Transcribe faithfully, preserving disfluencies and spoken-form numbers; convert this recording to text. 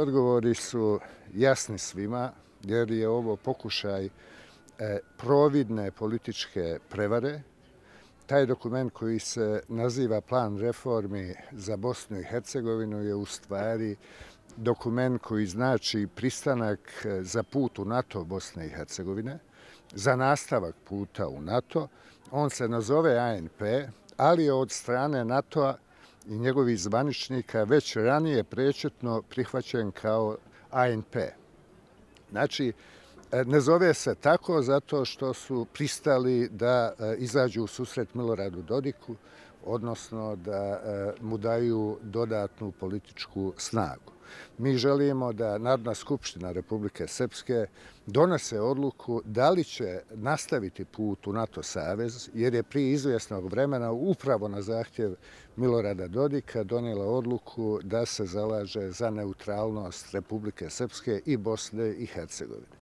Odgovori su jasni svima, jer je ovo pokušaj providne političke prevare. Taj dokument koji se naziva Plan reformi za Bosnu i Hercegovinu je u stvari dokument koji znači pristanak za put u NATO Bosne i Hercegovine, za nastavak puta u NATO. On se nazove A N P, ali je od strane NATO-a i njegovih zvaničnika već ranije prečetno prihvaćen kao A N P. Znači, ne zove se tako zato što su pristali da izađu u susret Miloradu Dodiku, odnosno da mu daju dodatnu političku snagu. Mi želimo da Narodna skupština Republike Srpske donese odluku da li će nastaviti put u NATO savez, jer je prije izvjesnog vremena upravo na zahtjev Milorada Dodika donijela odluku da se zalaže za neutralnost Republike Srpske i Bosne i Hercegovine.